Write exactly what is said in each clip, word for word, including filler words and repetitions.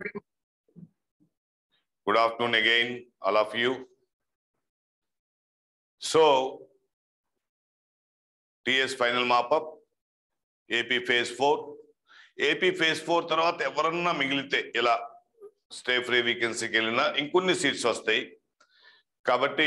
Good afternoon again, all of you. So, T S final MOPUP, A P phase four. A P phase four తర్వాత ఎవరన్నా మిగిలితే ఇలా stay free వీకెన్సీకి వెళ్ళినా ఇంకొన్ని seats వస్తాయి. కాబట్టి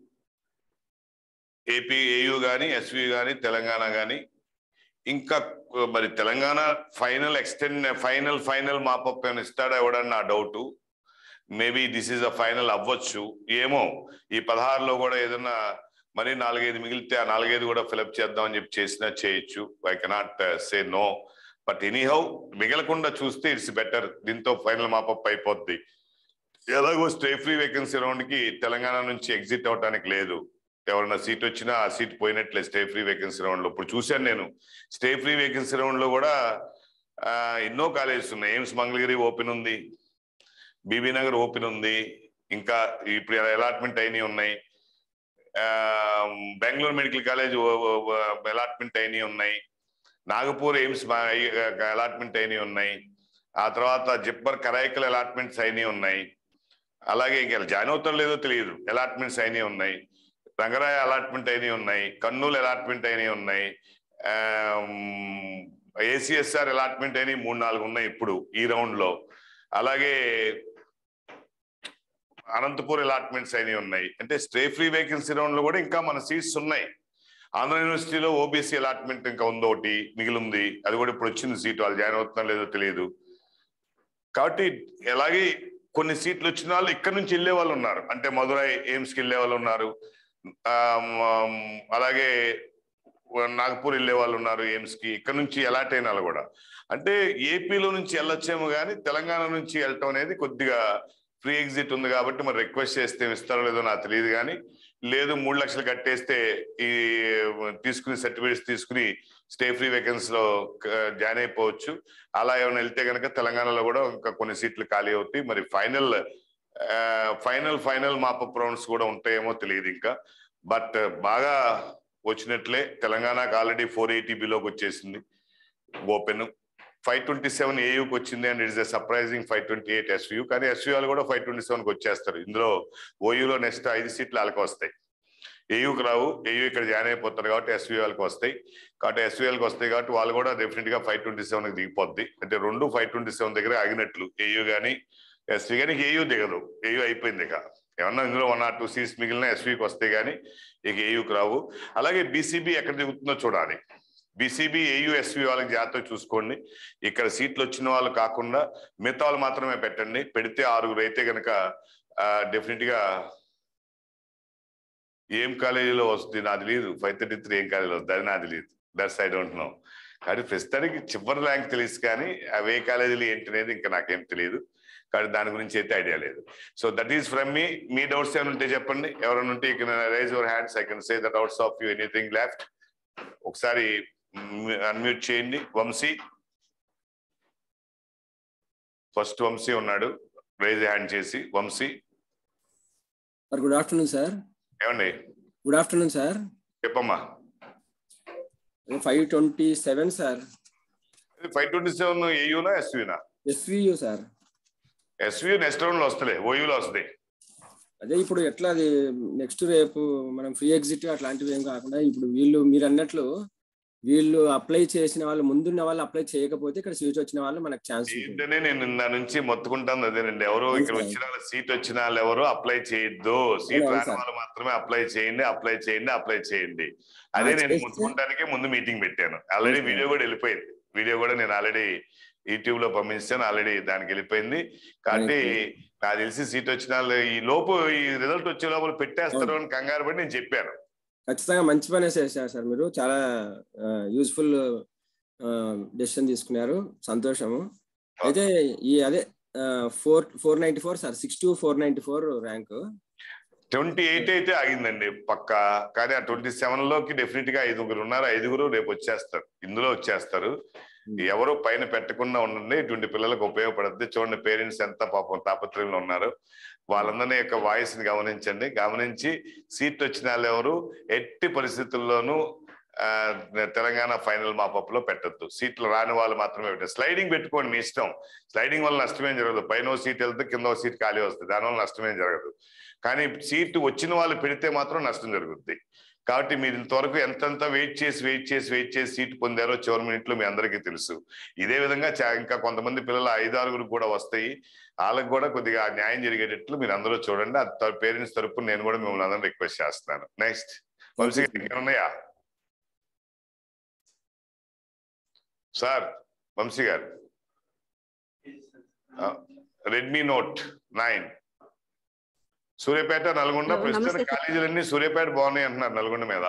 ఏపీ ఏయూ కానీ ఎస్వి కానీ తెలంగాణ కానీ ఇంకా మరి Telangana final extend final final mop up ఏమైనా ఇస్తాడా ఇవ్వడని నా doubt. Maybe this is a final అవ్వచ్చు ఏమో. ఈ పదహారులో కూడా ఏదన్నా మరి నాలుగైదు మిగిలితే ఆ నాలుగైదు కూడా ఫిలప్ చేద్దామని చెప్పి చేసినా చేయొచ్చు. I cannot say no. But anyhow మిగలకుండా చూస్తే ఇట్స్ బెటర్. దీంతో ఫైనల్ మాపప్ అయిపోద్ది. ఎలాగో స్టే ఫ్రీ వేకెన్సీ రౌండ్కి తెలంగాణ నుంచి ఎగ్జిట్ అవడానికి లేదు. ఎవరన్నా సీట్ వచ్చినా ఆ సీట్ పోయినట్లే స్టే ఫ్రీ వేకెన్సీ రౌండ్ లో. ఇప్పుడు చూశాను నేను స్టే ఫ్రీ వేకెన్సీ రౌండ్ లో కూడా ఎన్నో కాలేజెస్ ఉన్నాయి. ఎయిమ్స్ మంగళగిరి ఓపెన్ ఉంది, బీబీ నగర్ ఓపెన్ ఉంది, ఇంకా ఇప్పుడు అలాట్మెంట్ అయినవి ఉన్నాయి. బెంగళూరు మెడికల్ కాలేజ్ అలాట్మెంట్ అయినవి ఉన్నాయి. నాగపూర్ ఎయిమ్స్ అలాట్మెంట్ అయినవి ఉన్నాయి. ఆ తర్వాత జిప్పర్ కరైకల్ అలాట్మెంట్స్ అయినవి ఉన్నాయి. అలాగే ఇంకా జాయిన్ అవుతారో లేదో తెలియదు, అలాట్మెంట్స్ అయినవి ఉన్నాయి. రంగరాయ అలాట్మెంట్ అయినవి ఉన్నాయి. కర్నూలు అలాట్మెంట్ అయినవి ఉన్నాయి. ఏసీఎస్ఆర్ అలాట్మెంట్ అయినవి మూడు నాలుగు ఉన్నాయి ఇప్పుడు ఈ రౌండ్ లో. అలాగే అనంతపూర్ అలాట్మెంట్స్ అయినవి ఉన్నాయి. అంటే స్టే ఫ్రీ వేకెన్సీ రౌండ్ లో కూడా ఇంకా మన సీట్స్ ఉన్నాయి. ఆంధ్ర యూనివర్సిటీలో ఓబీసీ అలాట్మెంట్ ఇంకా ఉంది, ఒకటి మిగిలింది. అది కూడా ఇప్పుడు వచ్చింది సీట్. వాళ్ళు జాయిన్ అవుతున్నా లేదో తెలియదు. కాబట్టి అలాగే కొన్ని సీట్లు వచ్చిన వాళ్ళు ఇక్కడ నుంచి వెళ్ళే వాళ్ళు ఉన్నారు. అంటే మధురై ఎయిమ్స్కి వెళ్ళే వాళ్ళు ఉన్నారు. అలాగే నాగపూర్ వెళ్ళే వాళ్ళు ఉన్నారు ఎయిమ్స్ కి. ఇక్కడ నుంచి అలాట్ అయిన వాళ్ళు కూడా. అంటే ఏపీలో నుంచి వెళ్ళొచ్చేమో కానీ తెలంగాణ నుంచి వెళ్ళటం అనేది కొద్దిగా ఫ్రీ ఎగ్జిట్ ఉంది కాబట్టి మరి రిక్వెస్ట్ చేస్తే ఇస్తారో లేదో నాకు తెలియదు. కానీ లేదు మూడు లక్షలు కట్టేస్తే ఈ తీసుకుని సర్టిఫికేట్స్ తీసుకుని స్టే ఫ్రీ వేకెన్సీలో జాయిన్ అయిపోవచ్చు. అలా ఏమైనా వెళ్తే కనుక తెలంగాణలో కూడా ఇంకా కొన్ని సీట్లు ఖాళీ అవుతాయి. మరి final final final mop up rounds కూడా ఉంటాయేమో తెలియదు ఇంకా. బట్ బాగా వచ్చినట్లే. తెలంగాణకు ఆల్రెడీ ఫోర్ ఎయిటీ బిలోకి వచ్చేసింది ఓపెన్. ఫైవ్ ట్వంటీ సెవెన్ ఏయూకి వచ్చింది and it's a surprising five twenty eight SU. కానీ ఎస్యూ వాళ్ళు కూడా ఫైవ్ ట్వంటీ సెవెన్కి వచ్చేస్తారు. ఇందులో ఓయూలో నెక్స్ట్ ఐదు సీట్లు వాళ్ళకి వస్తాయి, ఏయూకి రావు. ఏయూ ఇక్కడ జాయిన్ అయిపోతారు కాబట్టి ఎస్యూ వాళ్ళకి వస్తాయి. కాబట్టి ఎస్యూ వాళ్ళకి వస్తాయి కాబట్టి వాళ్ళు కూడా డెఫినెట్ గా ఫైవ్ ట్వంటీ సెవెన్కి దిగిపోద్ది. అంటే రెండు ఫైవ్ ట్వంటీ సెవెన్ దగ్గర ఆగినట్లు. ఏయూ కానీ ఎస్వీ కానీ ఏయూ దిగదు. ఏయూ అయిపోయింది. ఇక ఏమన్నా ఇందులో వన్ ఆర్ టూ సీట్స్ మిగిలిన ఎస్వీకి వస్తాయి కానీ ఇక ఏయూకి రావు. అలాగే బీసీబీ ఎక్కడ దిగుతుందో చూడాలి. బీసీబీ ఏయూ ఎస్వీ వాళ్ళకి జాగ్రత్తగా చూసుకోండి. ఇక్కడ సీట్లు వచ్చిన వాళ్ళు కాకుండా మిగతా వాళ్ళు మాత్రమే పెట్టండి. పెడితే ఆరుగురు అయితే కనుక డెఫినెట్ గా ఏం కాలేజీలో వస్తుంది నాకు తెలియదు. ఫైవ్ థర్టీ త్రీ ఏం కాలేజీలో వస్తుంది అది నాకు తెలియదు. That's I don't know. కానీ ప్రస్తుతానికి చివరి ర్యాంక్ తెలుసు కానీ అవే కాలేజీలు ఏంటనేది ఇంకా నాకేం తెలియదు. కానీ దాని గురించి అయితే ఐడియా లేదు. So that is from me. మీ డౌట్స్ ఏమైనా ఉంటే చెప్పండి. ఎవరైనా ఉంటే you can raise your hands. I can say the doubts of you. Anything left ఒకసారి అన్మ్యూట్ చేయండి. వంశీ ఫస్ట్. వంశీ ఉన్నాడు, రైజ్ హ్యాండ్ చేసి. Vamshi good afternoon sir. ఏమండి? Good afternoon sir. చెప్పమ్మా. Five twenty seven sir. Five twenty seven ఏయూనా ఎస్వీనా? SVU sir. SV next round లో వస్తలే, ఓయూలో వస్తాయి. అదే ఇప్పుడు ఎట్లా అది నెక్స్ట్ రేపు మనం ఫ్రీ ఎగ్జిట్ అట్లాంటివి ఏం కాకుండా ఇప్పుడు వీళ్ళు మీరు అన్నట్లు వీళ్ళు అప్లై చేసిన వాళ్ళు ముందున్న వాళ్ళు అప్లై చేయకపోతే ఇక్కడ సీట్ వచ్చిన వాళ్ళు మనకు ఛాన్స్ ఏంటనే నేను నా నుంచి మొత్తుకుంటాను అదేనండి. ఎవరు ఇక్కడ వచ్చిన వాళ్ళు సీట్ వచ్చిన వాళ్ళు ఎవరు అప్లై చేయొద్దు. సీట్ రాని వాళ్ళు మాత్రమే అప్లై చేయండి, అప్లై చేయండి, అప్లై చేయండి. అదే నేను మొత్తుకుంటానికే ముందు మీటింగ్ పెట్టాను. ఆల్రెడీ వీడియో కూడా వెళ్ళిపోయింది. వీడియో కూడా నేను ఆల్రెడీ యూట్యూబ్ లో పంపించాను. ఆల్రెడీ దానికి వెళ్ళిపోయింది. కాబట్టి నాకు తెలిసి సీట్ వచ్చిన వాళ్ళు ఈ లోపు ఈ రిజల్ట్ వచ్చే లోపల పెట్టేస్తారు అని కంగారు పడి నేను చెప్పాను. ఖచ్చితంగా మంచి పనే చేశారు సార్. మీరు చాలా యూస్ఫుల్ డెసిషన్ తీసుకున్నారు. సంతోషము. అయితే ఈ అదే four four ninety four sir, six two four ninety four rank. Twenty eight అయితే ఆగిందండి పక్క. కానీ ఆ ట్వంటీ సెవెన్ లోకి డెఫినెట్ గా ఐదుగురు ఉన్నారు. ఐదుగురు రేపు వచ్చేస్తారు, ఇందులో వచ్చేస్తారు. ఎవరు పైన పెట్టకుండా ఉండండి. ఇటువంటి పిల్లలకు ఉపయోగపడుతుంది. చూడండి పేరెంట్స్ ఎంత పాపం తాపత్రయంలో ఉన్నారు. వాళ్ళందరినీ యొక్క వాయిస్ ని గమనించండి. గమనించి సీట్ వచ్చిన వాళ్ళు ఎవరు ఎట్టి పరిస్థితుల్లోనూ తెలంగాణ ఫైనల్ మాపప్ లో పెట్టద్దు. సీట్లు రాని వాళ్ళు మాత్రమే పెట్టారు. స్లైడింగ్ పెట్టుకోండి, మీ ఇష్టం. స్లైడింగ్ వల్ల నష్టమేం జరగదు. పైన సీట్ వెళ్తే కింద సీట్ ఖాళీ వస్తుంది, దానివల్ల నష్టమేం జరగదు. కానీ సీటు వచ్చిన వాళ్ళు పెడితే మాత్రం నష్టం జరుగుద్ది. కాబట్టి మీరు ఇంతవరకు ఎంతెంత వెయిట్ చేసి వెయిట్ చేసి వెయిట్ చేసి సీట్ పొందారో చివరి మినిట్ లో మీ అందరికీ తెలుసు. ఇదే విధంగా ఇంకా కొంతమంది పిల్లలు ఐదారుగురు కూడా వస్తాయి. వాళ్ళకి కూడా కొద్దిగా న్యాయం జరిగేటట్లు మీరు అందరూ చూడండి. అది పేరెంట్స్ తరపున నేను కూడా మిమ్మల్ని అందరూ రిక్వెస్ట్ చేస్తున్నాను. నెక్స్ట్ వంశీ గారు ఉన్నాయా sir? Vamshi garu, Redmi Note nine Suryapet Nalgonda. ప్రస్తుతం కాలేజీలన్నీ సూర్యాపేట బాగున్నాయి అంటున్నారు నల్గొండ మీద.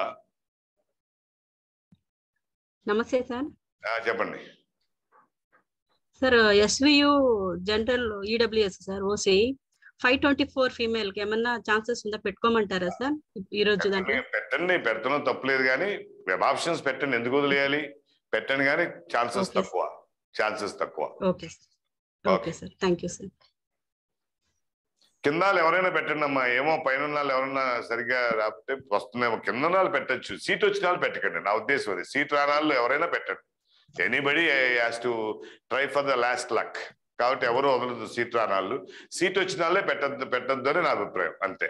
నమస్తే సార్. చెప్పండి sir. SVU general EWS sir OC five twenty four female కి ఏమన్నా ఛాన్సెస్ ఉందా? పెట్టుకోమంటారా సార్ ఈ రోజు? దాంట్లో పెట్టండి, పెట్టడం తప్పలేదు, కానీ వెబ్ ఆప్షన్స్ పెట్టండి. ఎందుకు వదిలేయాలి? పెట్టండి, కానీ ఛాన్సెస్ తక్కువ, ఛాన్సెస్ తక్కువ. Okay okay sir, thank you sir. కింద ఎవరైనా పెట్టండి అమ్మా. ఏమో పైన వాళ్ళు ఎవరైనా సరిగ్గా రాకపోతే వస్తుందేమో. కింద వాళ్ళు పెట్టచ్చు, సీట్ వచ్చిన వాళ్ళు పెట్టకండి. నా ఉద్దేశం అది. సీట్ రాని వాళ్ళు ఎవరైనా పెట్టండి. Anybody has to try for the last luck. కాబట్టి ఎవరు వదలదు సీట్ రాని వాళ్ళు. సీట్ వచ్చిన వాళ్ళే పెట్టద్దు పెట్టద్దు అని నా అభిప్రాయం, అంతే.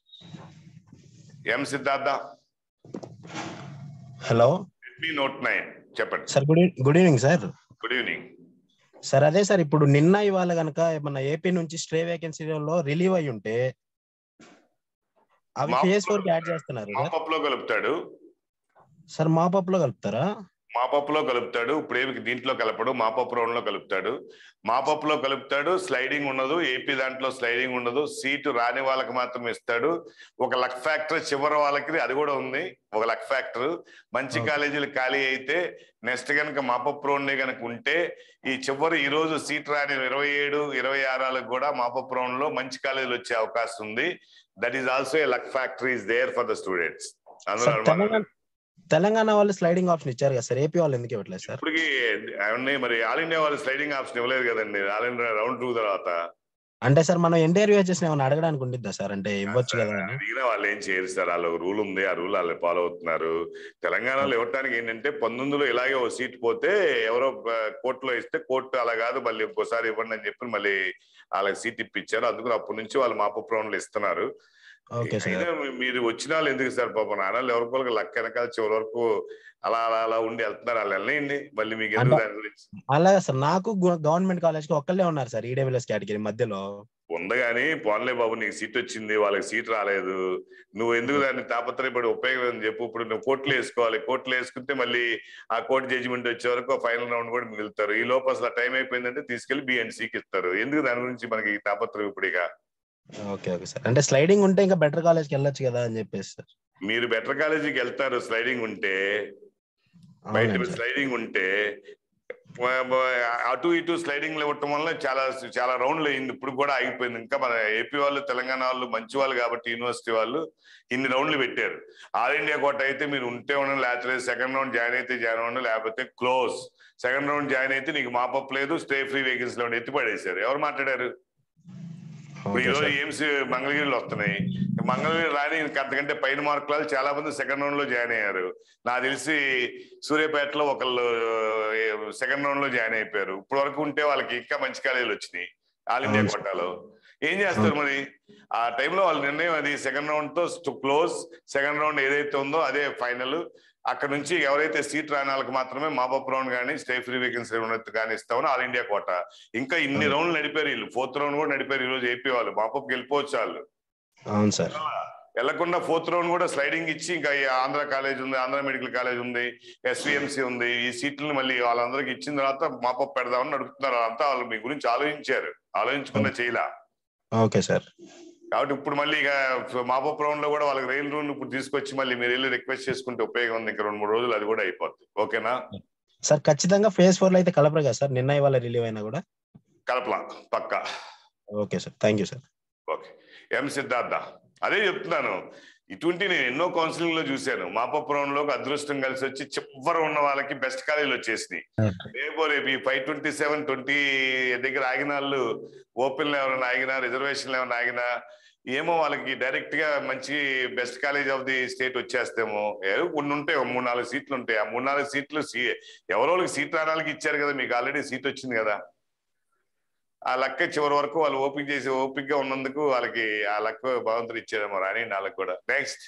M Siddhartha. Hello, Redmi Note nine చెప్పండి sir. Good good evening sir. Good evening sir. అదే సార్, ఇప్పుడు నిన్న ఇవాళ కనుక ఏమన్నా ఏపీ నుంచి స్ట్రే వేకెన్సీలో రిలీవ్ అయ్యి ఉంటే అవి ఫేజ్ ఫోర్ కి యాడ్ చేస్తున్నారు. మాపప్ లో కలుపుతాడు సార్. మాపప్ లో కలుపుతారా? మాపప్ లో కలుపుతాడు. ఇప్పుడు ఏమి దీంట్లో కలపడు, మాపప్ రౌండ్ లో కలుపుతాడు. మాపప్ లో కలుపుతాడు. స్లైడింగ్ ఉండదు. ఏపీ దాంట్లో స్లైడింగ్ ఉండదు. సీటు రాని వాళ్ళకి మాత్రం ఇస్తాడు. ఒక లక్ ఫ్యాక్టర్ చివరి వాళ్ళకి అది కూడా ఉంది. ఒక లక్ ఫ్యాక్టర్. మంచి కాలేజీలు ఖాళీ అయితే నెక్స్ట్ కనుక మాపప్ రౌండ్ కనుక ఉంటే ఈ చివరి ఈ రోజు సీట్ రాని ఇరవై ఏడు ఇరవై ఆరాలకు కూడా మాపప్ రౌండ్ లో మంచి కాలేజీలు వచ్చే అవకాశం ఉంది. That is also a luck factor is there for the students. అందులో తెలంగాణ వాళ్ళు స్లైడింగ్ ఆప్షన్ ఇచ్చారు కదా సార్, ఏపీ వాళ్ళు ఎందుకు ఇవ్వట్లేదు సార్? ఇప్పటికి మరి ఆల్ ఇండియా వాళ్ళు స్లైడింగ్ ఆప్షన్ ఇవ్వలేదు కదండి. ఆల్ ఇండియా రౌండ్ టూ తర్వాత అంటే సార్ మనం ఎన్టీఆర్ చేసిన ఏమైనా అడగడానికి ఉండిద్దా సార్? అంటే ఇవ్వచ్చు కదా. అడిగినా వాళ్ళు ఏం చేయరు సార్. వాళ్ళు రూల్ ఉంది, ఆ రూల్ వాళ్ళు ఫాలో అవుతున్నారు. తెలంగాణలో ఇవ్వటానికి ఏంటంటే పంతొమ్మిదిలో ఇలాగే ఓ సీట్ పోతే ఎవరో కోర్టులో ఇస్తే కోర్టు అలా కాదు మళ్ళీ ఇంకోసారి ఇవ్వండి అని చెప్పి మళ్ళీ వాళ్ళకి సీట్ ఇప్పించారు. అందుకని అప్పటి నుంచి వాళ్ళు మాపప్ రౌండ్లు ఇస్తున్నారు. అయినా మీరు వచ్చిన వాళ్ళు ఎందుకు సార్? పాపం నాన్నలు ఎవరికోళ్ళకి లక్క వెనకాల చివరి వరకు అలా అలా అలా ఉండి వెళ్తున్నారు. వాళ్ళు వెళ్ళండి, మళ్ళీ మీకు ఎందుకు దాని గురించి? అలాగే సార్. నాకు గవర్నమెంట్ కాలేజ్ కి ఒక్కళ్ళే ఉన్నారు సార్ ఈడబ్ల్యూఎస్ కేటగిరీ మధ్యలో. ఉంది కానీ పోన్లే బాబు, నీకు సీట్ వచ్చింది, వాళ్ళకి సీట్ రాలేదు. నువ్వు ఎందుకు దాన్ని తాపత్రయపడి ఉపయోగం అని చెప్పు. ఇప్పుడు నువ్వు కోర్టులో వేసుకోవాలి. కోర్టులో వేసుకుంటే మళ్ళీ ఆ కోర్టు జడ్జిమెంట్ వచ్చే వరకు ఫైనల్ రౌండ్ కూడా మిగులుతారు. ఈ లోపు అసలు టైం అయిపోయిందంటే తీసుకెళ్లి బి అండ్ సికి ఇస్తారు. ఎందుకు దాని గురించి మనకి తాపత్రయం ఇప్పుడు? ఇక ఓకే ఓకే సార్. అంటే స్లైడింగ్ ఉంటే ఇంకా బెటర్ కాలేజ్కి వెళ్ళొచ్చు కదా అని చెప్పేసి సార్. మీరు బెటర్ కాలేజీకి వెళ్తారు స్లైడింగ్ ఉంటే. బయట స్లైడింగ్ ఉంటే అటు ఇటు స్లైడింగ్ ఇవ్వటం వల్ల చాలా చాలా రౌండ్లు అయింది. ఇప్పుడు కూడా ఆగిపోయింది. ఇంకా మన ఏపీ వాళ్ళు తెలంగాణ వాళ్ళు మంచి వాళ్ళు కాబట్టి యూనివర్సిటీ వాళ్ళు ఇన్ని రౌండ్లు పెట్టారు. ఆల్ ఇండియా కోట అయితే మీరు ఉంటే ఉండండి, లేకపోతే సెకండ్ రౌండ్ జాయిన్ అయితే జాయిన్ అవ్వండి, లేకపోతే క్లోజ్. సెకండ్ రౌండ్ జాయిన్ అయితే నీకు మాపప్ లేదు, స్టే ఫ్రీ వేకెన్సీ లో ఎత్తిపడేశారు. ఎవరు మాట్లాడారు? ఇప్పుడు ఈ రోజు ఎయిమ్స్ మంగళగిరిలో వస్తున్నాయి. మంగళగిరి రాని అంతకంటే పైన మార్కులు చాలా మంది సెకండ్ రౌండ్ లో జాయిన్ అయ్యారు. నాకు తెలిసి సూర్యాపేటలో ఒకళ్ళు సెకండ్ రౌండ్ లో జాయిన్ అయిపోయారు. ఇప్పుడు వరకు ఉంటే వాళ్ళకి ఇంకా మంచి కాలేజీలు వచ్చినాయి ఆల్ ఇండియా కోటాలో. ఏం చేస్తారు మరి? ఆ టైంలో వాళ్ళ నిర్ణయం అది. సెకండ్ రౌండ్ తో క్లోజ్. సెకండ్ రౌండ్ ఏదైతే ఉందో అదే ఫైనల్. అక్కడ నుంచి ఎవరైతే సీట్ రాని వాళ్ళకి మాత్రమే మాపప్ రౌండ్ కానీ స్టే ఫ్రీ వేకెన్సీ ఉన్నట్టు కానీ ఇస్తామని ఆల్ ఇండియా కోట. ఇంకా ఇన్ని రౌండ్లు నడిపారు వీళ్ళు. ఫోర్త్ రౌండ్ కూడా నడిపారు ఈ రోజు ఏపీ వాళ్ళు. మాపప్ వెళ్ళిపోవచ్చు వాళ్ళు. అవును సార్. వెళ్లకుండా ఫోర్త్ రౌండ్ కూడా స్లైడింగ్ ఇచ్చి ఇంకా ఆంధ్ర కాలేజ్ ఉంది, ఆంధ్ర మెడికల్ కాలేజ్ ఉంది, ఎస్విఎంసి ఉంది. ఈ సీట్లను మళ్ళీ వాళ్ళందరికి ఇచ్చిన తర్వాత మాపప్ పెడదామని నడుపుతున్నారు. అంతా వాళ్ళు మీ గురించి ఆలోచించారు, ఆలోచించకుండా చేయలా. Okay sir. కాబట్టి ఇప్పుడు మళ్ళీ ఇక మాపప్ రౌండ్ లో కూడా వాళ్ళకి రైల్ రూల్ ఇప్పుడు తీసుకొచ్చి మళ్ళీ మీరు వెళ్ళి రిక్వెస్ట్ చేసుకుంటే ఉపయోగం ఉంది. ఇంకా రెండు మూడు రోజులు అది కూడా అయిపోతుంది. ఓకేనా సార్? ఖచ్చితంగా ఫేజ్ ఫోర్ లో అయితే కలపరు కదా సార్? నిన్న ఇవాళ రిలీవ్ అయినా కూడా కలపలా పక్కా. Okay sir, thank you sir. Okay. M Siddhartha, అదే చెప్తున్నాను. ఇటువంటి నేను ఎన్నో కౌన్సిలింగ్ లో చూశాను. మాపప్ రౌండ్ లోకి అదృష్టం కలిసి వచ్చి చివరి ఉన్న వాళ్ళకి బెస్ట్ కాలేజీలు వచ్చేసినాయి. రేపు రేపు ఈ ఫైవ్ ట్వంటీ సెవెన్ ట్వంటీ దగ్గర ఆగిన వాళ్ళు ఓపెన్ లో ఎవరైనా ఆగినా, రిజర్వేషన్ లో ఏమైనా ఆగినా ఏమో వాళ్ళకి డైరెక్ట్ గా మంచి best college of the state వచ్చేస్తేమో, ఏదో కొన్ని ఉంటాయి, మూడు నాలుగు సీట్లు ఉంటాయి. ఆ మూడు నాలుగు సీట్లు సీ ఎవరో వాళ్ళకి సీట్ రావడానికి ఇచ్చారు కదా, మీకు ఆల్రెడీ సీట్ వచ్చింది కదా. ఆ లక్క చివరి వరకు వాళ్ళు ఓపిక చేసి ఓపిక గా ఉన్నందుకు వాళ్ళకి ఆ లక్క భగవంతుడు ఇచ్చారేమో రాని వాళ్ళకి కూడా. నెక్స్ట్.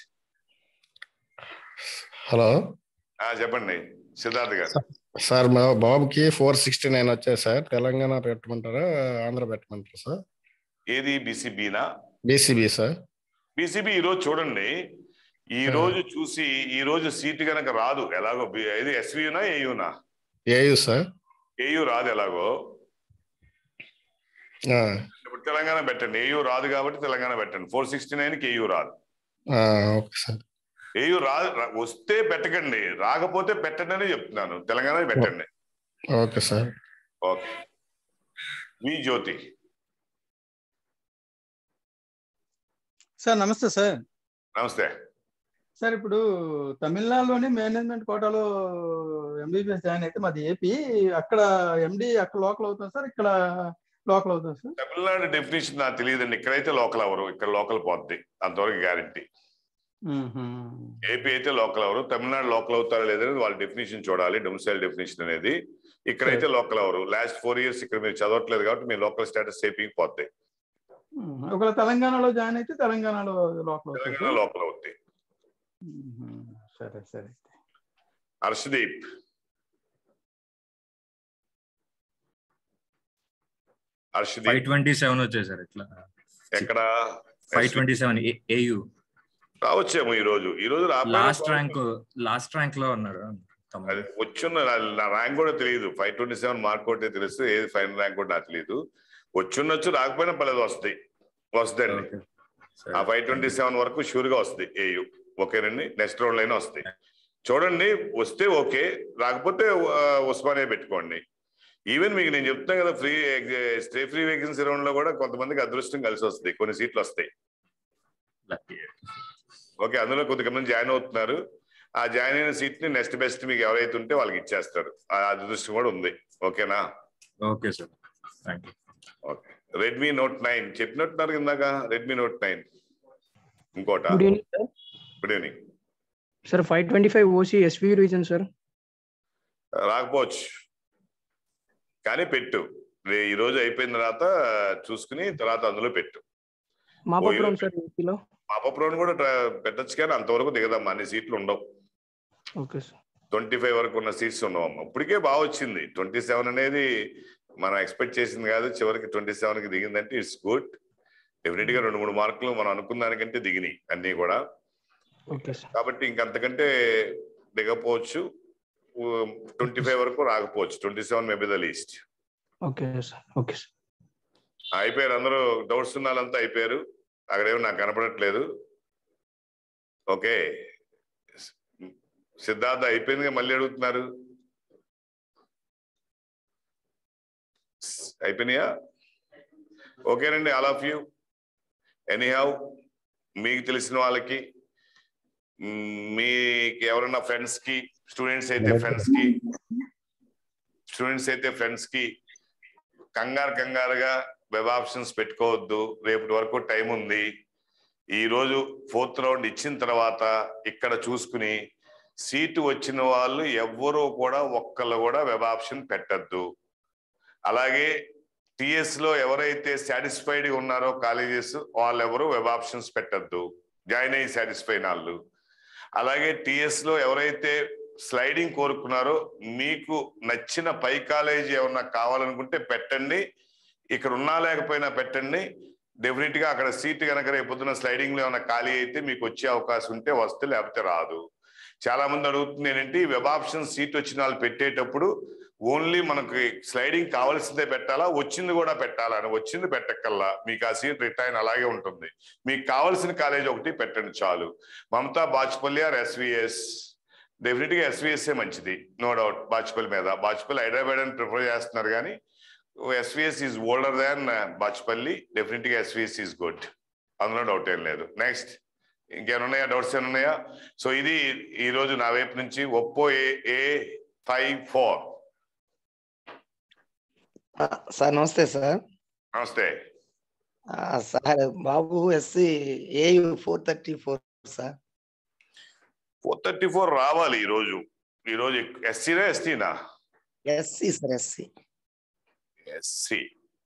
హలో చెప్పండి సిద్ధార్థ్ గారు. సార్, మా బాబుకి ఫోర్ సిక్స్టీ నైన్ వచ్చాయి సార్. తెలంగాణ పెట్టమంటారా, ఆంధ్ర పెట్టమంటారా సార్? ఏది బీసీబీనా? BCB sir. బీసీబీ ఈ రోజు చూడండి, ఈ రోజు చూసి ఈ రోజు సీట్ కనుక రాదు ఎలాగో. ఇది ఎస్వీయునా ఏయునా? AU sir. ఏయు రాదు ఎలాగో. ఇప్పుడు తెలంగాణ పెట్టండి. ఏయు రాదు కాబట్టి తెలంగాణ పెట్టండి. ఫోర్ సిక్స్టీ నైన్ కి ఏయు రాదు. Okay sir. ఏయు రాదు, వస్తే పెట్టకండి, రాకపోతే పెట్టండి అని చెప్తున్నాను. తెలంగాణ పెట్టండి. Okay sir. Okay. V Jyothi sir. నమస్తే సార్. నమస్తే సార్, ఇప్పుడు తమిళనాడులోని మేనేజ్మెంట్ కోటాలో ఎంబీబీఎస్ జాయిన్ అయితే మాది ఏపీ, అక్కడ ఎండి అక్కడ లోకల్ అవుతుంది సార్, ఇక్కడ లోకల్ అవుతుంది సార్. తమిళనాడు డెఫినేషన్ నాకు తెలియదండి. ఇక్కడైతే లోకల్ అవరు, ఇక్కడ లోకల్ పోద్ది, అంతవరకు గ్యారంటీ. ఏపీ అయితే లోకల్ అవరు, తమిళనాడు లోకల్ అవుతారా లేదని వాళ్ళ డెఫినేషన్ చూడాలి, డొమిసైల్ డెఫినేషన్ అనేది. ఇక్కడైతే లోకల్ అవరు. లాస్ట్ ఫోర్ ఇయర్స్ ఇక్కడ మీరు చదవట్లేదు కాబట్టి మీ లోకల్ స్టేటస్ ఏపీకి పోతాయి. ఒకవేళ తెలంగాణలో జాయిన్ అయితే తెలంగాణలో లోకల్ తెలంగాణ లోకల్ అవుతాయి. సరే సరే. Harshdeep. Harshdeep five twenty seven వచ్చాయి సార్. ఇట్లా ఎక్కడ? ఫైవ్ ట్వంటీ సెవెన్ ఏయు రావచ్చేమో ఈ రోజు. ఈ రోజు లాస్ట్ ర్యాంక్ లాస్ట్ ర్యాంక్ లో ఉన్నారు. వచ్చున్న ర్యాంక్ కూడా తెలియదు. ఫైవ్ ట్వంటీ సెవెన్ మార్క్ ఒకటే తెలుసు, ఏది ఫైనల్ ర్యాంక్ కూడా నాకు తెలియదు. వచ్చున్నొచ్చు, రాకపోయినా పర్లేదు, వస్తాయి వస్తాయండి. ఆ ఫైవ్ ట్వంటీ సెవెన్ వరకు షూర్ గా వస్తాయి ఏయు. ఓకేనండి. నెక్స్ట్ రౌండ్ లైన్ వస్తాయి చూడండి. వస్తే ఓకే, రాకపోతే ఉస్మానియా పెట్టుకోండి. ఈవెన్ మీకు నేను చెప్తాను కదా, free stay free vacancy round లో కూడా కొంతమందికి అదృష్టం కలిసి వస్తాయి, కొన్ని సీట్లు వస్తాయి. ఓకే, అందులో కొంతమంది జాయిన్ అవుతున్నారు. ఆ జాయిన్ అయిన సీట్ ని నెక్స్ట్ బెస్ట్ మీకు ఎవరైతే ఉంటే వాళ్ళకి ఇచ్చేస్తారు. ఆ అదృష్టం కూడా ఉంది. ఓకేనా? Okay sir, thank you. Okay. Redmi Note nine చెప్పినట్టున్నారు ఇందాక. రెడ్మీ నోట్ నైన్ ఇంకోట. Good evening sir. Five twenty five OC SV region sir. రాకపోవచ్చు కానీ పెట్టు. ఈ రోజు అయిపోయిన తర్వాత చూసుకుని తర్వాత అందులో పెట్టు. మాపపురం సార్ ఏపీలో. మాపపురం కూడా పెట్టచ్చు కానీ అంతవరకు దిగదమ్మా, అన్ని సీట్లు ఉండవు. Okay sir. ట్వంటీ ఫైవ్ వరకు ఉన్న సీట్స్ ఉండవమ్మా. ఇప్పటికే బాగా వచ్చింది. ట్వంటీ సెవెన్ అనేది మనం ఎక్స్పెక్ట్ చేసింది కాదు, చివరికి ట్వంటీ సెవెన్ కి దిగిందంటే ఇట్స్ గుడ్. డెఫినెట్ గా రెండు మూడు మార్కులు మనం అనుకున్న దానికంటే దిగినాయి అన్ని కూడా. కాబట్టి ఇంకంతకంటే దిగపోవచ్చు. ట్వంటీ ఫైవ్ వరకు రాకపోవచ్చు. Twenty seven maybe the least. Okay sir. Okay sir. అయిపోయారు అందరూ. డౌట్స్ ఉన్న వాళ్ళంతా అయిపోయారు. అక్కడేమో నాకు కనపడట్లేదు. ఓకే, సిద్ధార్థ అయిపోయిందిగా, మళ్ళీ అడుగుతున్నారు. అయిపోయినాయా? ఓకేనండి. All of you. ఎనీహౌ, మీకు తెలిసిన వాళ్ళకి, మీకు ఎవరైనా ఫ్రెండ్స్ కి, స్టూడెంట్స్ అయితే ఫ్రెండ్స్ కి స్టూడెంట్స్ అయితే ఫ్రెండ్స్ కి కంగారు కంగారుగా వెబ్ ఆప్షన్స్ పెట్టుకోవద్దు. రేపటి వరకు టైం ఉంది. ఈ రోజు ఫోర్త్ రౌండ్ ఇచ్చిన తర్వాత ఇక్కడ చూసుకుని సీటు వచ్చిన వాళ్ళు ఎవ్వరూ కూడా ఒక్కళ్ళు కూడా వెబ్ ఆప్షన్ పెట్టద్దు. అలాగే టిఎస్ లో ఎవరైతే సాటిస్ఫైడ్ ఉన్నారో కాలేజెస్, వాళ్ళు ఎవరు వెబ్ ఆప్షన్స్ పెట్టద్దు, జాయిన్ అయ్యి సాటిస్ఫై వాళ్ళు. అలాగే టిఎస్ లో ఎవరైతే స్లైడింగ్ కోరుకున్నారో, మీకు నచ్చిన పై కాలేజీ ఏమన్నా కావాలనుకుంటే పెట్టండి. ఇక్కడ ఉన్నా లేకపోయినా పెట్టండి. డెఫినెట్ గా అక్కడ సీట్ కనుక రేపు పొద్దున స్లైడింగ్ లో ఏమైనా ఖాళీ అయితే మీకు వచ్చే అవకాశం ఉంటే వస్తే, లేకపోతే రాదు. చాలా మంది అడుగుతుంది ఏంటంటే, వెబ్ ఆప్షన్ సీట్ వచ్చిన వాళ్ళు పెట్టేటప్పుడు ఓన్లీ మనకి స్లైడింగ్ కావాల్సిందే పెట్టాలా, వచ్చింది కూడా పెట్టాలా అని. వచ్చింది పెట్టక్కల్లా, మీకు ఆ సీట్ రిటైన్ అలాగే ఉంటుంది. మీకు కావాల్సిన కాలేజ్ ఒకటి పెట్టండి చాలు. Mamata Bachupally or SVS, definite గా ఎస్విఎస్ఏ మంచిది, నో డౌట్. బాచ్పల్లి మీద బాచ్పల్లి హైదరాబాద్ అని ప్రిఫర్ చేస్తున్నారు కానీ SVS is older than Bachupally. Definite గా ఎస్విఎస్ ఈజ్ గుడ్, అందులో డౌట్ ఏం లేదు. నెక్స్ట్ ఇంకేమన్నాయా? డౌట్స్ ఏమన్నాయా? సో ఇది ఈ రోజు నా వైపు నుంచి. Oppo A A five four. Sir నమస్తే సార్. నమస్తే. సార్ బాబు SC AU four thirty four sir. Four thirty four రావాలి ఈరోజు. ఈరోజు ఎస్సీనా ఎస్టీనా? SC sir, SC. ఎస్సీ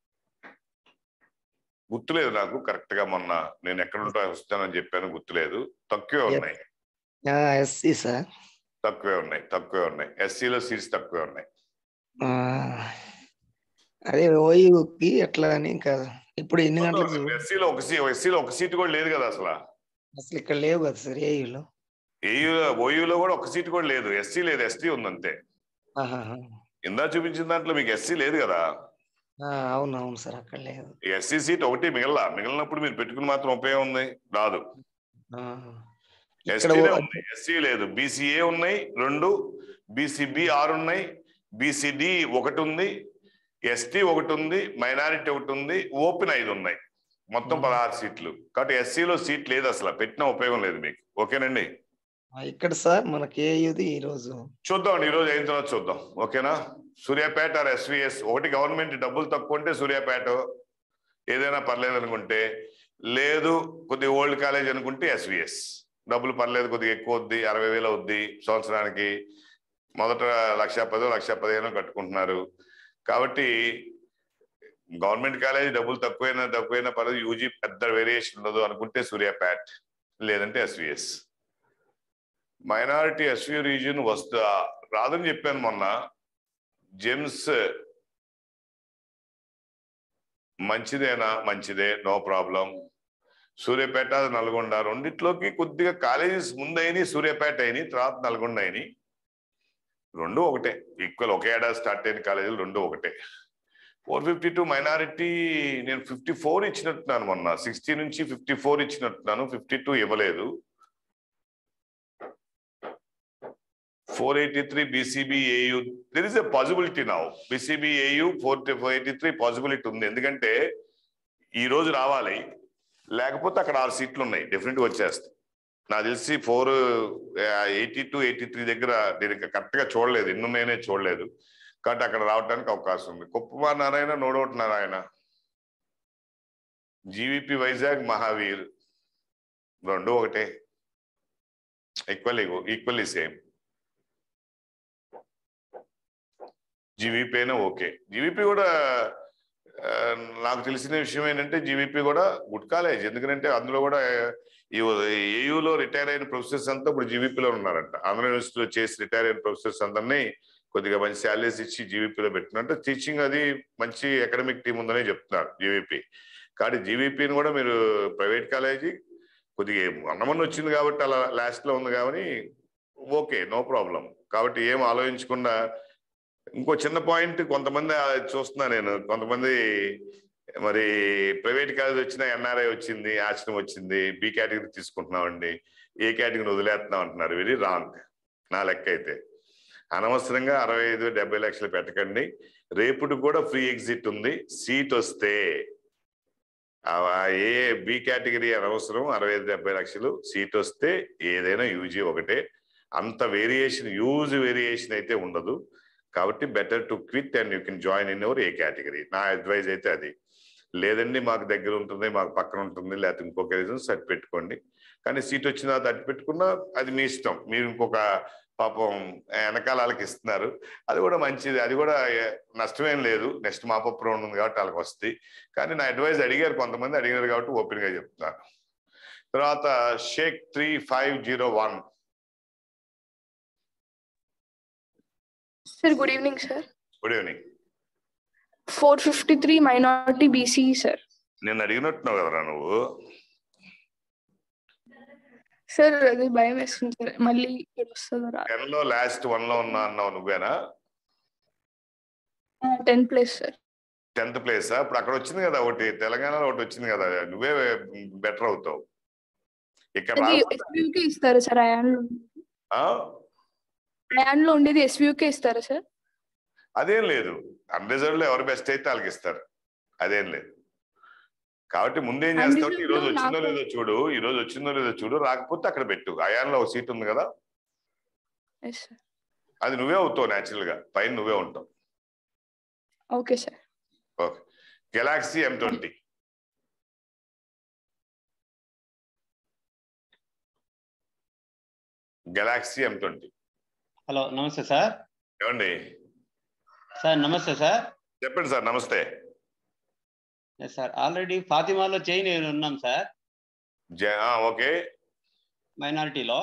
గుర్తులేదు నాకు కరెక్ట్ గా. మొన్న నేను ఎక్కడ ఉంటా వస్తానని చెప్పాను, గుర్తులేదు. తక్కువే ఉన్నాయి. ఎస్సీ సార్, తక్కువే ఉన్నాయి, తక్కువే ఉన్నాయి. ఎస్సీలో సీట్స్ తక్కువే ఉన్నాయి. అదే ఓయూకి ఎట్లా అని ఇంకా ఇప్పుడు ఎన్ని గంటలకు? ఎస్సీలో ఒక సీ ఎస్సీలో ఒక సీట్ కూడా లేదు కదా అసలు. అసలు ఇక్కడ లేవు కదా సార్ ఏయూలో. ఏయూ ఓయూలో కూడా ఒక సీట్ కూడా లేదు. ఎస్సీ లేదు, ఎస్టీ ఉందంతే. ఇందా చూపించిన దాంట్లో మీకు ఎస్సీ లేదు కదా. అవును అవును సార్, అక్కడ లేదు. ఎస్సీ సీట్ ఒకటి మిగల మిగిలినప్పుడు మీరు పెట్టుకుని మాత్రం ఉపయోగం ఉంది, రాదు. ఎస్టీనే ఉంది, ఎస్సీ లేదు. బీసీఏ ఉన్నాయి రెండు, బీసీబీ ఆరు ఉన్నాయి, బీసీడి ఒకటి ఉంది, ఎస్టీ ఒకటి ఉంది, మైనారిటీ ఒకటి ఉంది, ఓపెన్ ఐదు ఉన్నాయి. మొత్తం పదహారు సీట్లు. కాబట్టి ఎస్సీలో సీట్ లేదు అసలు, పెట్టిన ఉపయోగం లేదు మీకు. ఓకేనండి. ఇక్కడ సార్ మనకి ఏయుది ఈ రోజు చూద్దాం, ఈ రోజు అయిన తర్వాత చూద్దాం. ఓకేనా. సూర్యాపేట ఆర్ ఎస్విఎస్ ఒకటి గవర్నమెంట్ డబ్బులు తక్కువ ఉంటే సూర్యాపేట ఏదైనా పర్లేదు అనుకుంటే, లేదు కొద్దిగా ఓల్డ్ కాలేజ్ అనుకుంటే ఎస్విఎస్. డబ్బులు పర్లేదు, కొద్దిగా ఎక్కువ వద్ది, అరవై వేలు అవుద్ది సంవత్సరానికి. మొదట లక్ష పదో లక్ష పదిహేను కట్టుకుంటున్నారు. కాబట్టి గవర్నమెంట్ కాలేజ్ డబ్బులు తక్కువైనా తక్కువైనా పర్లేదు, యూజీ పెద్ద వేరియేషన్ ఉండదు అనుకుంటే సూర్యాపేట, లేదంటే ఎస్విఎస్. మైనారిటీ ఎస్వి రీజియన్ వస్తా రాదని చెప్పాను మొన్న. జెమ్స్ మంచిదేనా? మంచిదే, నో ప్రాబ్లం. సూర్యాపేట నల్గొండ రెండిట్లోకి కొద్దిగా కాలేజెస్ ముందైనవి, సూర్యాపేట అయినాయి, తర్వాత నల్గొండ అయినాయి. రెండు ఒకటే, ఈక్వల్. ఒకే ఏడాది స్టార్ట్ అయిన కాలేజీలు రెండు ఒకటే. ఫోర్ ఫిఫ్టీ టూ మైనారిటీ నేను ఫిఫ్టీ ఫోర్ ఇచ్చినట్టున్నాను మొన్న. సిక్స్టీ నుంచి ఫిఫ్టీ ఫోర్ ఇచ్చినట్టున్నాను, ఫిఫ్టీ టూ ఇవ్వలేదు. four eighty-three B C B A U, there is a possibility now. B C B A U four eighty-three possibility ఉంది. ఎందుకంటే ఈ రోజు రావాలి, లేకపోతే అక్కడ ఆరు సీట్లు ఉన్నాయి, డెఫినెట్గా వచ్చేస్తాయి. నాకు తెలిసి four eighty two eighty three దగ్గర నేను కరెక్ట్ గా చూడలేదు, ఎన్ని ఉన్నాయనే చూడలేదు. కాబట్టి అక్కడ రావడానికి అవకాశం ఉంది. కుప్పమా Narayana, no doubt Narayana, GVP Vizag, Mahaveer రెండు ఒకటే, ఈక్వల్లీ ఈక్వల్లీ సేమ్. జీవీపీ అయినా ఓకే. జీవీపీ కూడా నాకు తెలిసిన విషయం ఏంటంటే జీవీపీ కూడా గుడ్ కాలేజ్. ఎందుకంటే అందులో కూడా ఏయూలో రిటైర్ అయిన ప్రొఫెసర్స్ అంతా ఇప్పుడు జీవీపీలో ఉన్నారంట. ఆంధ్ర యూనివర్సిటీలో చేసి రిటైర్ అయిన ప్రొఫెసర్స్ అందరినీ కొద్దిగా మంచి శాలరీస్ ఇచ్చి జీవీపీలో పెట్టినట్టు, టీచింగ్ అది మంచి అకాడమిక్ టీం ఉందనే చెప్తున్నారు జీవీపీ. కాబట్టి జీవీపీని కూడా మీరు ప్రైవేట్ కాలేజీ కొద్దిగా అన్నమని వచ్చింది కాబట్టి అలా లాస్ట్ లో ఉంది కాబట్టి ఓకే, నో ప్రాబ్లం. కాబట్టి ఏం ఆలోచించకుండా. ఇంకో చిన్న పాయింట్, కొంతమంది చూస్తున్నా నేను, కొంతమంది మరి ప్రైవేట్ కాలేజ్ వచ్చినా ఎన్ఆర్ఐ వచ్చింది, ఆశ్రమం వచ్చింది, బి కేటగిరీ తీసుకుంటున్నామండి, ఏ కేటగిరీ వదిలేస్తున్నాం అంటున్నారు. వెరీ రాంగ్ నా లెక్క అయితే. అనవసరంగా అరవై ఐదు డెబ్బై లక్షలు పెట్టకండి. రేపుటి కూడా ఫ్రీ ఎగ్జిట్ ఉంది. సీట్ వస్తే ఏ బి కేటగిరీ అనవసరం, అరవై ఐదు డెబ్బై లక్షలు సీట్ వస్తే ఏదైనా యూజీ ఒకటే. అంత వేరియేషన్, యూజ్ వేరియేషన్ అయితే ఉండదు. కాబట్టి better to quit and you can join in your A category. నా అడ్వైజ్ అయితే అది. లేదండి మాకు దగ్గర ఉంటుంది, మాకు పక్కన ఉంటుంది, లేకపోతే ఇంకొక రీజన్స్ అటు పెట్టుకోండి. కానీ సీట్ వచ్చిన అటు పెట్టుకున్నా అది మీ ఇష్టం. మీరు ఇంకొక పాపం వెనకాల వాళ్ళకి ఇస్తున్నారు, అది కూడా మంచిది, అది కూడా నష్టమేం లేదు. నెక్స్ట్ మాపప్ రౌండ్ ఉంది కాబట్టి వాళ్ళకి వస్తాయి. కానీ నా అడ్వైజ్ అడిగారు, కొంతమంది అడిగారు కాబట్టి ఓపెన్ గా చెప్తున్నాను. తర్వాత Shaik three five zero one. Sir, good evening, sir. Good evening. four fifty-three minority B C E, sir. నేను అడిగినట్టున్నావు కదరా నువ్వు. సార్ అది భయం వేస్తుంది సార్, మళ్ళీ ఇక్కడ వస్తుందా? టెన్ లో లాస్ట్ వన్ లో ఉన్నా అన్నావు, నువ్వేనా? Tenth place sir. టెన్త్ ప్లేసా? ఇప్పుడు అక్కడ వచ్చింది కదా ఒకటి, తెలంగాణలో ఒకటి వచ్చింది కదా, నువ్వే బెటర్ అవుతావు. ఇక్కడ ఎస్వియూకే ఇస్తారా సార్? అయాన్లో అయాన్లో ఉండేది ఎస్వియూకే ఇస్తారా సార్? అదేం లేదు, అన్రిజర్వ్డ్ లో ఎవరు బెస్ట్ అయితే వాళ్ళకి ఇస్తారు, అదేం లేదు. కాబట్టి ముందేం చేస్తావు, ఈ రోజు వచ్చిందో లేదో చూడు, ఈ రోజు వచ్చిందో లేదో చూడు, రాకపోతే అక్కడ పెట్టు. అయాన్లో ఒక సీట్ ఉంది కదా, అది నువ్వే అవుతావు న్యాచురల్ గా, పైన నువ్వే ఉంటావు. Okay sir. Okay. Galaxy M twenty Galaxy M twenty. Hello నమస్తే సార్. ఏమండి సార్ నమస్తే సార్. చెప్పండి సార్. నమస్తే సార్. ఆల్రెడీ ఫాతిమాలో చైన్ ఉన్నాం సార్. ఓకే. మైనారిటీలో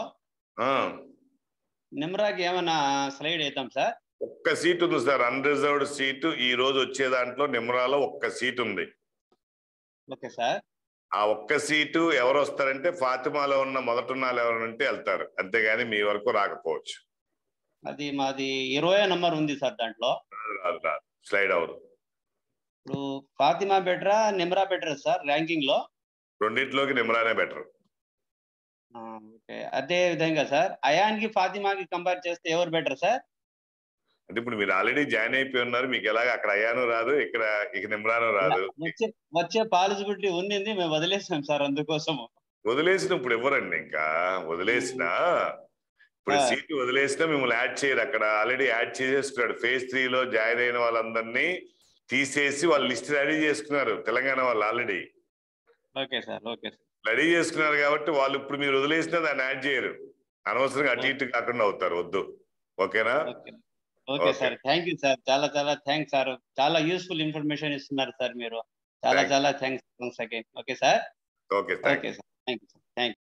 నిమ్రాకి ఏమైనా స్లైడ్ అవుతాం సార్? ఒక్క సీట్ ఉంది సార్, అన్రిజర్వ్డ్ సీటు. ఈ రోజు వచ్చే దాంట్లో నిమ్రాలో ఒక్క సీట్ ఉంది. Okay sir. ఆ ఒక్క సీటు ఎవరు వస్తారంటే ఫాతిమాలో ఉన్న మొదటి వాళ్ళు ఎవరంటే వెళ్తారు, అంతేగాని మీ వరకు రాకపోవచ్చు. అది మాది ఇరవై నంబర్ ఉంది సార్ దాంట్లో. రాదు రాదు స్లైడ్ అవదు. ఇప్పుడు ఫాతిమా బెటరా నిమ్రా బెటరా సార్ ర్యాంకింగ్ లో? రెండింటిలోకి నిమ్రానే బెటర్. ఓకే. అదే విధంగా సార్ అయాన్కి ఫాతిమాకి కంపేర్ చేస్తే ఎవరు బెటర్ సార్? అంటే ఇప్పుడు మీరు ఆల్రెడీ జాయిన్ అయిపోయి ఉన్నారు, మీకు ఎలాగ అక్కడ అయాను రాదు, ఇక్కడ ఇక నిమ్రాను రాదు. వచ్చే వచ్చే పాసిబిలిటీ ఉంది, మేము వదిలేసాం సార్ అందుకోసము. వదిలేసిన ఇప్పుడు ఇవ్వరండి, ఇంకా వదిలేసిన ఇప్పుడు సీట్ వదిలేసినా మిమ్మల్ని యాడ్ చేయరు. అక్కడ ఆల్రెడీ యాడ్ చేసేసుకున్నాడు. ఫేజ్ త్రీ లో జాయిన్ అయిన వాళ్ళందరినీ తీసేసి వాళ్ళు లిస్ట్ రెడీ చేసుకున్నారు తెలంగాణ వాళ్ళు already. Okay sir. Okay sir. Ready చేసుకున్నారు కాబట్టి వాళ్ళు ఇప్పుడు మీరు వదిలేసినా దాన్ని యాడ్ చేయరు. అనవసరంగా అటు ఇటు కాకుండా అవుతారు. వద్దు. ఓకేనా? Okay sir. Thank you sir. చాలా చాలా థ్యాంక్స్ సార్. చాలా యూస్ఫుల్ ఇన్ఫర్మేషన్ ఇస్తున్నారు సార్ మీరు. చాలా చాలా thanks once again. Okay sir. Okay okay sir. Thank you sir. Thank you.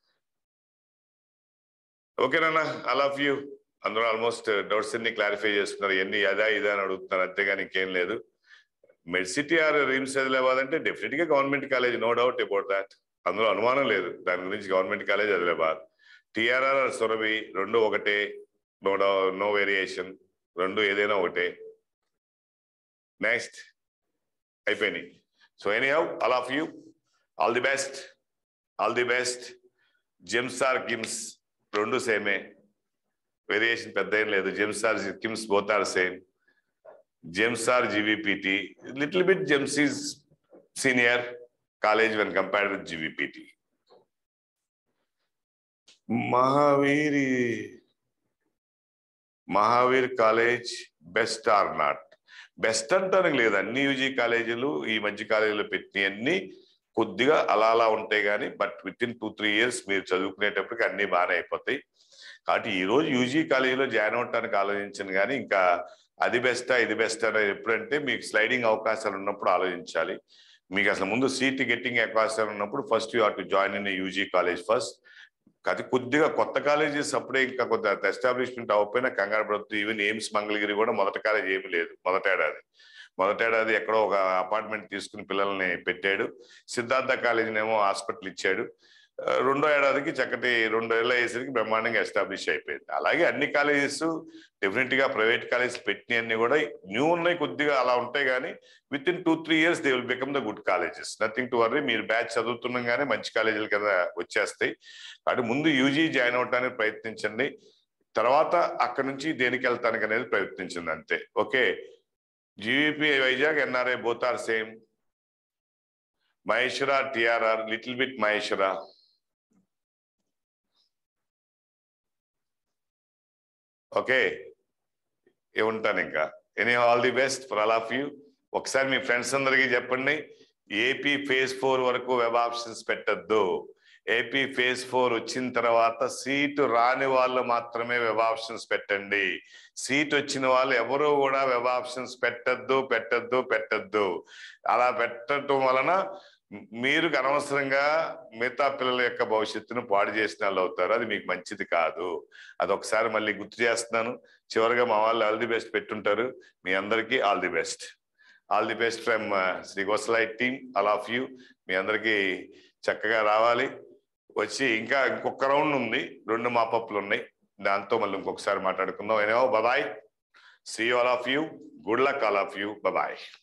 ఓకేనా? I love you. అందరూ ఆల్మోస్ట్ డౌట్స్ అన్ని క్లారిఫై చేస్తున్నారు. ఎన్ని అదా ఇదా అని అడుగుతున్నారు, అంతేగాని ఇంకేం లేదు. మెడ్సిటీ ఆర్ రిమ్స్ ఆదిలాబాద్ అంటే డెఫినెట్ గా government college, no doubt about that. అందులో అనుమానం లేదు దాని గురించి. Government college Adilabad. TRR or Surabhi రెండు ఒకటే, నో డౌ నో వేరియేషన్, రెండు ఏదైనా ఒకటే. నెక్స్ట్ అయిపోయినాయి. So anyhow all of you all the best. All the best. GEMS or KIMS రెండు సేమే, వేరియేషన్ పెద్ద ఏం లేదు. GEMS or KIMS both are same. GEMS or GVPT, little bit GEMS is senior college when compared with GVPT. మహావీరి Mahaveer college best or not? Best అంటానికి లేదు. అన్ని UG కాలేజీలు ఈ మధ్య కాలేజీలో పెట్టిన అన్ని కొద్దిగా అలా అలా ఉంటాయి కానీ, but within two three years మీరు చదువుకునేటప్పటికి అన్ని బాగానే అయిపోతాయి. కాబట్టి ఈ రోజు యూజీ కాలేజీలో జాయిన్ అవటానికి ఆలోచించను కానీ, ఇంకా అది బెస్టా ఇది బెస్టా అనేది ఎప్పుడంటే మీకు స్లైడింగ్ అవకాశాలు ఉన్నప్పుడు ఆలోచించాలి. మీకు అసలు ముందు సీట్ గెట్టింగ్ అవకాశాలు ఉన్నప్పుడు first you have to join in UG college first. అది కొద్దిగా కొత్త కాలేజెస్ అప్పుడే ఇంకా కొద్దిగా ఎస్టాబ్లిష్మెంట్ అవ్వకపోయినా కంగారు పడుతుంది. ఈవెన్ ఎయిమ్స్ మంగళగిరి కూడా మొదటి కాలేజ్ ఏమీ లేదు. మొదటేడాది మొదటేడాది ఎక్కడో ఒక అపార్ట్మెంట్ తీసుకుని పిల్లల్ని పెట్టాడు. సిద్ధార్థ కాలేజీనేమో హాస్పిటల్ ఇచ్చాడు. రెండో ఏడాదికి చక్కటి రెండు ఏళ్ళ అయ్యేసరికి బ్రహ్మాండంగా ఎస్టాబ్లిష్ అయిపోయింది. అలాగే అన్ని కాలేజెస్ డెఫినెట్ గా ప్రైవేట్ కాలేజెస్ పెట్టినవన్నీ కూడా న్యూ ఉన్నాయి, కొద్దిగా అలా ఉంటాయి కానీ within two three years they will become the good colleges. Nothing to worry. మీరు బ్యాచ్ చదువుతున్నాగానే మంచి కాలేజీల కింద వచ్చేస్తాయి. కాబట్టి ముందు యూజీ జాయిన్ అవడానికి ప్రయత్నించండి, తర్వాత అక్కడ నుంచి దేనికి వెళ్తానికి అనేది ప్రయత్నించండి, అంతే. Okay. GVP Vizag NRI both are same. Maheshwara TRR little bit Maheshwara. Okay, ఏముంటాను ఇంకా. Any all the best for all of you. ఒకసారి మీ ఫ్రెండ్స్ అందరికీ చెప్పండి, ఏపీ ఫేజ్ ఫోర్ వరకు వెబ్ ఆప్షన్స్ పెట్టద్దు. ఏపీ ఫేజ్ ఫోర్ వచ్చిన తర్వాత సీటు రాని వాళ్ళు మాత్రమే వెబ్ ఆప్షన్స్ పెట్టండి. సీట్ వచ్చిన వాళ్ళు ఎవరు కూడా వెబ్ ఆప్షన్స్ పెట్టద్దు పెట్టద్దు పెట్టద్దు. అలా పెట్టడం వలన మీరు అనవసరంగా మిగతా పిల్లల యొక్క భవిష్యత్తును పాడు చేసిన వాళ్ళు అవుతారు. అది మీకు మంచిది కాదు. అదొకసారి మళ్ళీ గుర్తు చేస్తున్నాను. చివరిగా మా వాళ్ళు ఆల్ ది బెస్ట్ పెట్టుంటారు. మీ అందరికీ all the best. All the best from Shri గోసలైట్ టీమ్, ఆల్ ఆఫ్ యూ. మీ అందరికీ చక్కగా రావాలి. వచ్చి ఇంకా ఇంకొక రౌండ్ ఉంది, రెండు మాపప్లు ఉన్నాయి, దాంతో మళ్ళీ ఇంకొకసారి మాట్లాడుకుందాం. ఎనో bye. See all of you. Good luck all of you. Bye.